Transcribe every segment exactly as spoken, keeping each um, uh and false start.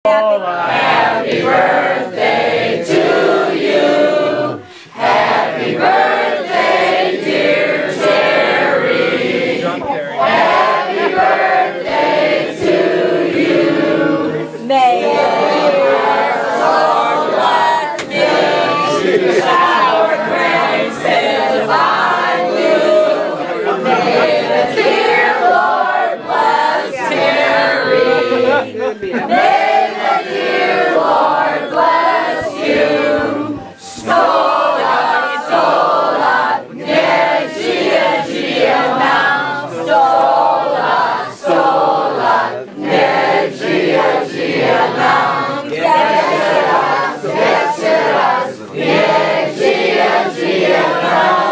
Happy birthday to you. Happy birthday, dear Terry. Happy birthday to you. May the Lord bless you. Shower graces upon you. May the dear Lord bless Terry. May dear Lord bless you. Stola, stola, yeah, gia, gia, now. Stola, stola, yeah, gia, gia, now. Yes, yes, yes, yeah, gia, gia, now.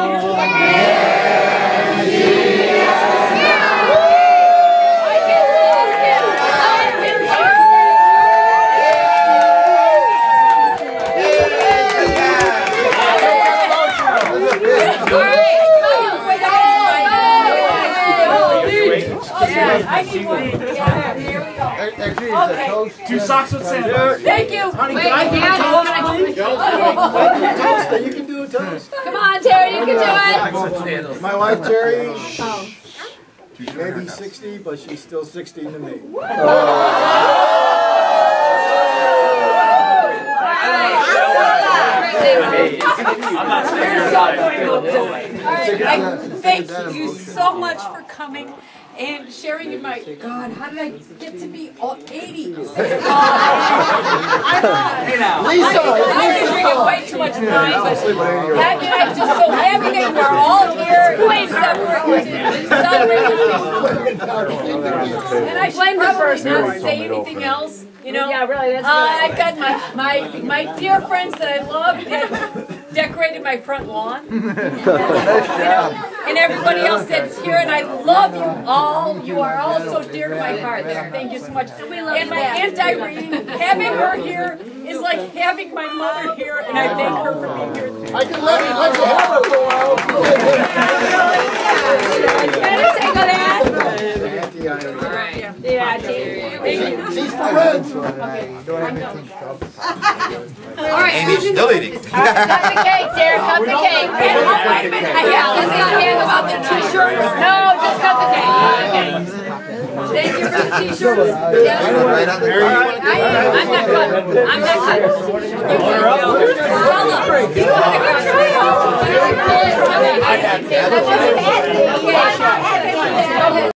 I need one. Yeah, here we go. Okay. Two socks with sand. Thank you. Honey, Wait, can I Dad, do a toast, please? You can do a toast. come on, Terry, you can do it. My wife Terry, she's maybe sixty, but she's still sixteen to me. Thank you so much for coming and sharing in my, God, how did I get to be eighty? Uh, I'm drinking way too much wine, but I mean, I'm just so happy that you are all here to celebrate, celebrate. And I should probably not say anything else. You know, yeah, really, that's uh, I've got my, my, my dear friends that I love that decorated my front lawn. You know, and everybody else that's here, and I love you all. You are all so dear to my heart. Thank you so much. And my Aunt Irene, having her here is like having my mother here, and I thank her for being here. I can let you let you have her for a while. Better take a that. Auntie Irene. All right. Yeah, thank you. She's for rent. All right. Amy's still eating. Cut the cake, Sarah. Cut the cake. And, oh, wait a minute. Yeah, let's not talk about the T-shirt. No, just cut the cake. Okay. Thank you for the T-shirts. Yes. I, I'm not cutting. I'm not cutting. You want to cut it? I want to cut it. Okay.